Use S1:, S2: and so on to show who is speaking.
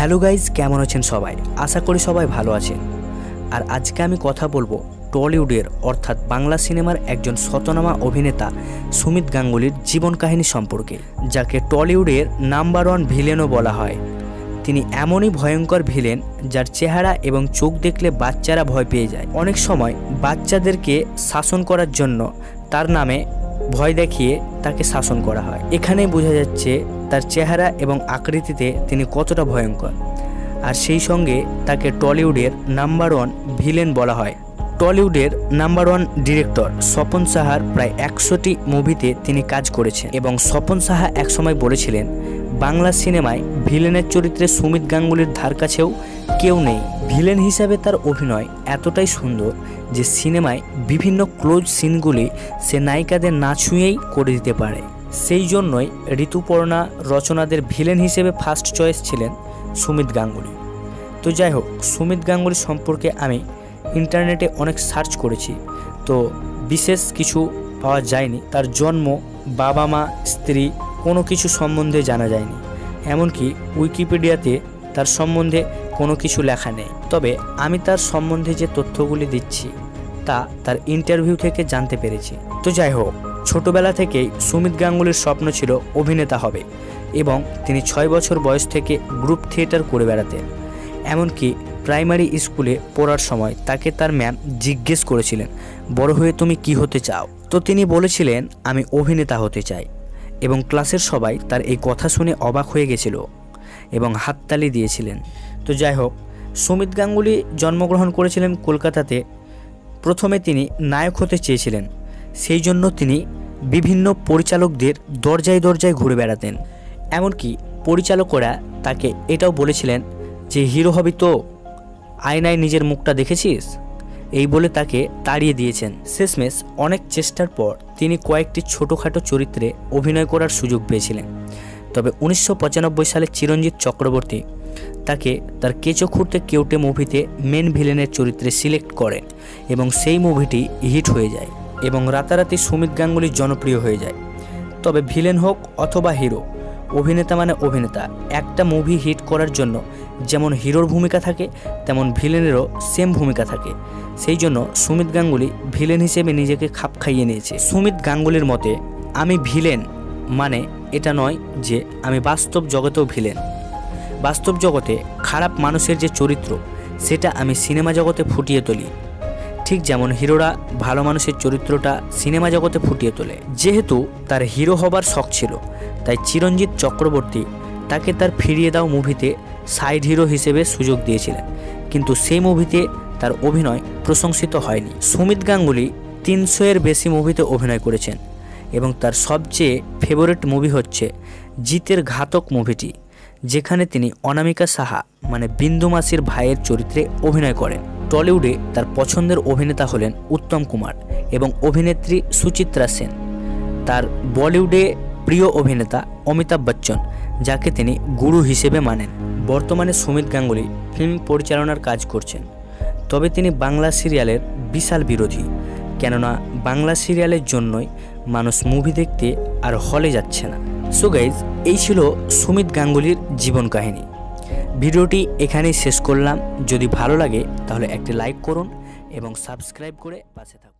S1: Hello guys, কেমন আছেন সবাই? আশা করি সবাই ভালো আছেন। আর আজকে আমি কথা বলবো টলিউডের অর্থাৎ বাংলা সিনেমার একজন খ্যাতনামা অভিনেতা সুমিত গাঙ্গুলির জীবন কাহিনী সম্পর্কে, যাকে টলিউডের নাম্বার 1 ভিলেনও বলা হয়। তিনি এমনই ভয়ঙ্কর ভিলেন যার চেহারা এবং চোখ দেখলে বাচ্চারা ভয় পেয়ে যায়। অনেক সময় বাচ্চাদেরকে শাসন করার জন্য তার নামে ভয় দেখিয়ে তাকে শাসন করা হয়। এখানেই বোঝা যাচ্ছে তার চেহারা এবং আকৃতিতে তিনি কতটা ভয়ঙ্কর। আর সেই সঙ্গে তাকে টলিউডের নাম্বার 1 ভিলেন বলা হয়। টলিউডের নাম্বার 1 ডিরেক্টর স্বপন সাহার প্রায় 100টি মুভিতে তিনি কাজ করেছেন এবং স্বপন সাহা একসময় বলেছিলেন, বাংলা সিনেমায় ভিলেনের চরিত্রে সুমিত গাঙ্গুলির ধার কাছেও কেউ নেই। ভিলেন হিসাবে তার অভিনয় এতটাই সুন্দর যে সিনেমায় বিভিন্ন ক্লোজ সিনগুলি সে নায়িকাদের না ছুঁয়েই করে দিতে পারে। সেই জন্যই ঋতুপর্ণা রচনাদের ভিলেন হিসেবে ফার্স্ট চয়েস ছিলেন সুমিত গাঙ্গুলি। তো যাই হোক, সুমিত গাঙ্গুলি সম্পর্কে আমি ইন্টারনেটে অনেক সার্চ করেছি, তো বিশেষ কিছু পাওয়া যায়নি। তার জন্ম, বাবা মা, স্ত্রী কোনো কিছু সম্বন্ধে জানা যায়নি। এমনকি উইকিপিডিয়াতে তার সম্বন্ধে কোনো কিছু লেখা নেই। তবে আমি তার সম্বন্ধে যে তথ্যগুলি দিচ্ছি তা তার ইন্টারভিউ থেকে জানতে পেরেছি। তো যাই হোক, ছোটবেলা থেকেই সুমিত গাঙ্গুলির স্বপ্ন ছিল অভিনেতা হবে এবং তিনি 6 বছর বয়স থেকে গ্রুপ থিয়েটার করে বেড়াতেন। এমনকি প্রাইমারি স্কুলে পড়ার সময় তাকে তার ম্যাম জিজ্ঞেস করেছিলেন, বড় হয়ে তুমি কি হতে চাও? তো তিনি বলেছিলেন, আমি অভিনেতা হতে চাই। এবং ক্লাসের সবাই তার এই কথা শুনে অবাক হয়ে গেছিল এবং হাততালি দিয়েছিলেন। তো যাই হোক, সুমিত গাঙ্গুলি জন্মগ্রহণ করেছিলেন কলকাতাতে। প্রথমে তিনি নায়ক হতে চেয়েছিলেন, সেই জন্য তিনি বিভিন্ন পরিচালকদের দরজায় দরজায় ঘুরে বেড়াতেন। এমনকি পরিচালকরা তাকে এটাও বলেছিলেন যে হিরো হবি তো, আয়নায় নিজের মুখটা দেখেছিস, এই বলে তাকে তাড়িয়ে দিয়েছেন। শেষমেশ অনেক চেষ্টার পর তিনি কয়েকটি ছোটোখাটো চরিত্রে অভিনয় করার সুযোগ পেয়েছিলেন। তবে 1995 সালে চিরঞ্জিত চক্রবর্তী তাকে তার কেঁচো খুঁড়তে কেউটে মুভিতে মেন ভিলেনের চরিত্রে সিলেক্ট করেন এবং সেই মুভিটি হিট হয়ে যায় এবং রাতারাতি সুমিত গাঙ্গুলি জনপ্রিয় হয়ে যায়। তবে ভিলেন হোক অথবা হিরো, অভিনেতা মানে অভিনেতা। একটা মুভি হিট করার জন্য যেমন হিরোর ভূমিকা থাকে তেমন ভিলেনেরও সেম ভূমিকা থাকে। সেই জন্য সুমিত গাঙ্গুলি ভিলেন হিসেবে নিজেকে খাপ খাইয়ে নিয়েছে। সুমিত গাঙ্গুলির মতে, আমি ভিলেন মানে এটা নয় যে আমি বাস্তব জগতেও ভিলেন। বাস্তব জগতে খারাপ মানুষের যে চরিত্র সেটা আমি সিনেমা জগতে ফুটিয়ে তুলি, ঠিক যেমন হিরোরা ভালো মানুষের চরিত্রটা সিনেমা জগতে ফুটিয়ে তোলে। যেহেতু তার হিরো হবার শখ ছিল, তাই চিরঞ্জিত চক্রবর্তী তাকে তার ফিরিয়ে দাও মুভিতে সাইড হিরো হিসেবে সুযোগ দিয়েছিলেন, কিন্তু সেই মুভিতে তার অভিনয় প্রশংসিত হয়নি। সুমিত গাঙ্গুলি 300-এর বেশি মুভিতে অভিনয় করেছেন এবং তার সবচেয়ে ফেভারিট মুভি হচ্ছে জিতের ঘাতক মুভিটি, যেখানে তিনি অনামিকা সাহা মানে বিন্দু মাসির ভাইয়ের চরিত্রে অভিনয় করেন। টলিউডে তার পছন্দের অভিনেতা হলেন উত্তম কুমার এবং অভিনেত্রী সুচিত্রা সেন। তার বলিউডে প্রিয় অভিনেতা অমিতাভ বচ্চন, যাকে তিনি গুরু হিসেবে মানেন। বর্তমানে সুমিত গাঙ্গুলি ফিল্ম পরিচালনার কাজ করছেন, তবে তিনি বাংলা সিরিয়ালের বিশাল বিরোধী। কেননা বাংলা সিরিয়ালের জন্যই মানুষ মুভি দেখতে আর হলে যাচ্ছে না। সো গাইজ, এই ছিল সুমিত গাঙ্গুলির জীবন কাহিনী। ভিডিওটি এখানেই শেষ করলাম। যদি ভালো লাগে তাহলে একটি লাইক করুন এবং সাবস্ক্রাইব করে পাশে থাকুন।